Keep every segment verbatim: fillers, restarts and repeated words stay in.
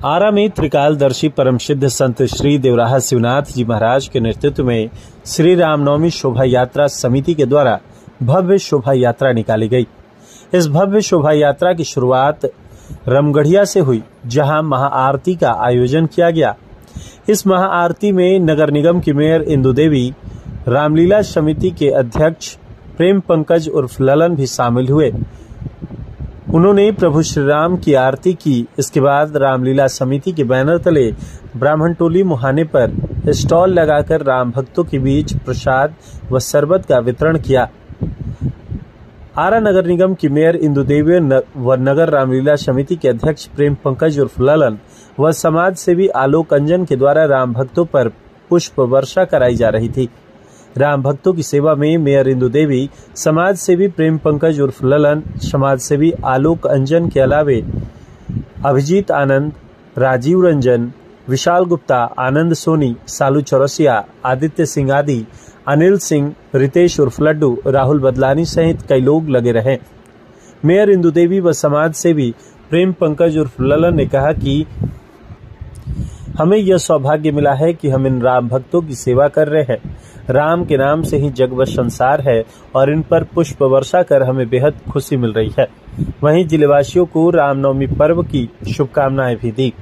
आरा में त्रिकालदर्शी परम सिद्ध संत श्री देवराहा शिवनाथ जी महाराज के नेतृत्व में श्री रामनवमी शोभा यात्रा समिति के द्वारा भव्य शोभा यात्रा निकाली गई। इस भव्य शोभा यात्रा की शुरुआत रमगढ़िया से हुई, जहां महाआरती का आयोजन किया गया। इस महाआरती में नगर निगम की मेयर इंदु देवी, रामलीला समिति के अध्यक्ष प्रेम पंकज उर्फ ललन भी शामिल हुए। उन्होंने प्रभु श्री राम की आरती की। इसके बाद रामलीला समिति के बैनर तले ब्राह्मण टोली मुहाने पर स्टॉल लगाकर राम भक्तों के बीच प्रसाद व शरबत का वितरण किया। आरा नगर निगम की मेयर इंदु देवी व नगर रामलीला समिति के अध्यक्ष प्रेम पंकज उर्फ ललन व समाज सेवी आलोक अंजन के द्वारा राम भक्तों पर पुष्प वर्षा कराई जा रही थी। राम भक्तों की सेवा में मेयर इंदु देवी, समाज सेवी प्रेम पंकज उर्फ ललन, समाज सेवी आलोक अंजन के अलावे अभिजीत आनंद, राजीव रंजन, विशाल गुप्ता, आनंद सोनी, सालू चौरसिया, आदित्य सिंह आदि, अनिल सिंह, रितेश उर्फ लड्डू, राहुल बदलानी सहित कई लोग लगे रहे। मेयर इंदु देवी व समाज सेवी प्रेम पंकज उर्फ ललन ने कहा कि हमें यह सौभाग्य मिला है कि हम इन राम भक्तों की सेवा कर रहे हैं। राम के नाम से ही जग व संसार है और इन पर पुष्प वर्षा कर हमें बेहद खुशी मिल रही है। वहीं जिलेवासियों को रामनवमी पर्व की शुभकामनाएं भी दी।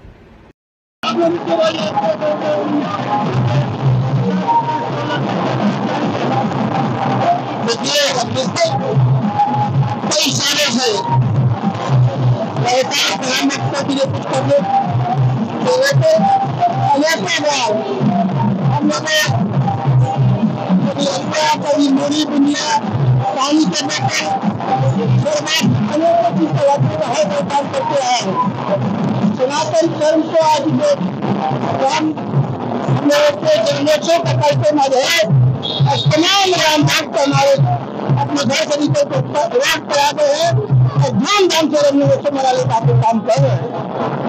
कभी मूड़ी बुनिया पानी करने के काम करते हैं। सनातन धर्म को आज राम के जन्मोत्सव का कार्यक्रम आज है। तमाम राम भक्त हमारे अपने घर से निकल कर राम करा रहे हैं और धूमधाम से जन्मोत्सव मनाने का काम कर रहे हैं।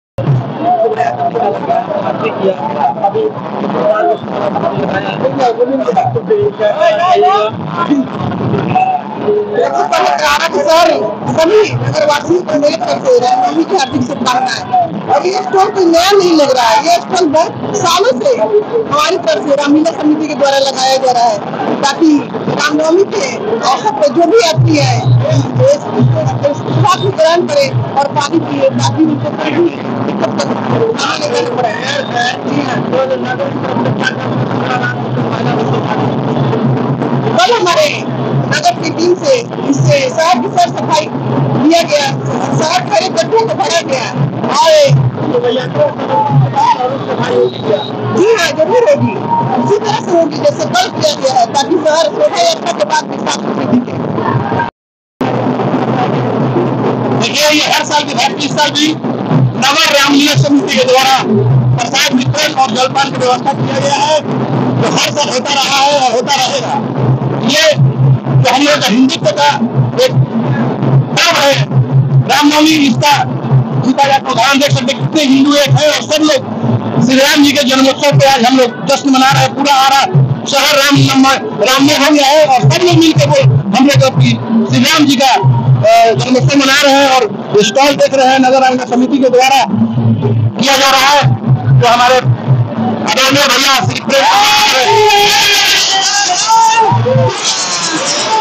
सर सभी नगरवासियों को मेरी तरफ से रामनवमी की हार्दिक शुभकामनाएं। और ये स्टॉल कोई नया नहीं लग रहा है, ये स्टॉल बहुत सालों से हमारी तरफ से रामलीला समिति के द्वारा लगाया जा रहा है, ताकि रामनवमी के अवसर पर जो भी आती है ग्रहण करे और पानी पिए, ताकि उनको कोई भी दिक्कत आने करनी पड़े। कल हमारे नगर की टीम से इससे शहर की साफ सफाई किया गया, शहर खड़े गड्ढों को भरा गया और जी हाँ जरूर होगी, उसी तरह से होगी जैसे कल किया गया है, ताकि शहर शोभा यात्रा के बाद भी साफ सुथरी दिखे। देखिए ये हर साल की भांति इस साल भी नगर रामलीला समिति के द्वारा प्रसाद वितरण और जलपान की व्यवस्था किया गया है, जो हर साल होता रहा है और होता रहेगा। ये जो हम लोग हिंदुत्व का एक पर्व है रामनवमी, इसका इसका आप उदाहरण देख सकते कितने हिंदू एक है और सब लोग श्री राम जी के जन्मोत्सव पे आज हम लोग जश्न मना रहे हैं। पूरा आ रहा शहर राम राममय हो गया है और सब लोग मिलकर वो हम लोग श्री राम जी का जन्मोत्सव मना रहे हैं और स्टॉल देख रहे हैं नगर रामलीला समिति के द्वारा किया जा रहा है। जो हमारे आदरणीय भैया श्री प्रेम